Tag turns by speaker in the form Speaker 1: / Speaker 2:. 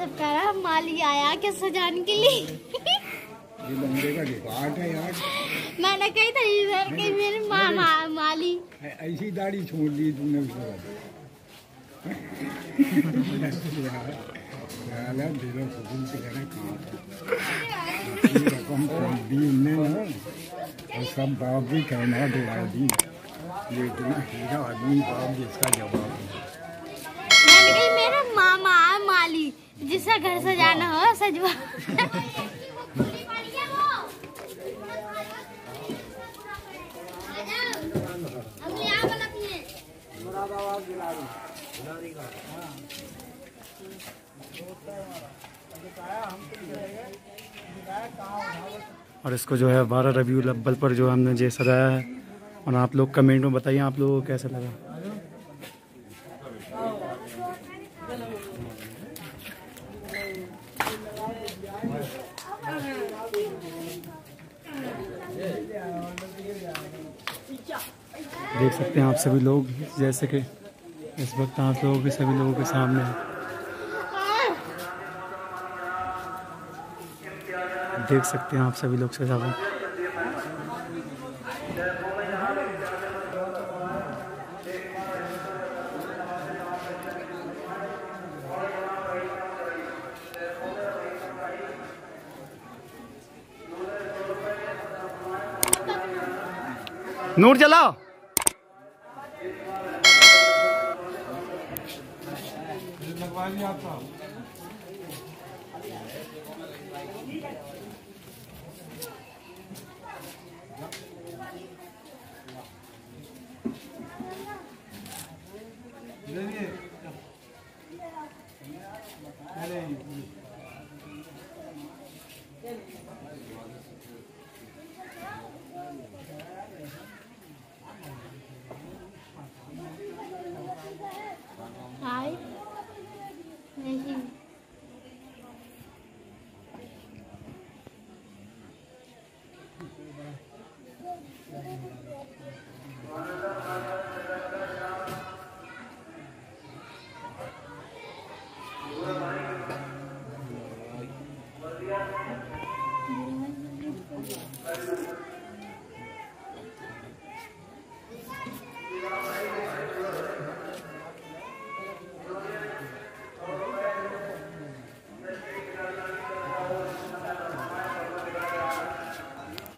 Speaker 1: सब कह रहा माली आया क्या सजाने के लिए।
Speaker 2: ये बंदे का डिपार्ट है यार।
Speaker 1: मैंने कही था इधर के मेरे माली
Speaker 2: ऐसी दाढ़ी छोड़ दी तूने उसके बाद। दिलों सुकून से कहना कहाँ रकम दी उनने ना, और सब बाप भी कहना दिला दी। ये इतना हीरा आदमी बाप जिसका जवाब है।
Speaker 1: मैंने कही मेरा मामा माली जिसका घर सजाना हो सजवा।
Speaker 3: और इसको जो है 12 रबीउल अव्वल पर जो हमने ये सजाया है। और आप लोग कमेंट में बताइए आप लोगों को कैसा लगा। देख सकते हैं आप सभी लोग, जैसे कि इस वक्त आप लोगों के सभी लोगों के सामने है। देख सकते हैं आप सभी लोग सजावट। नूर जलाओ।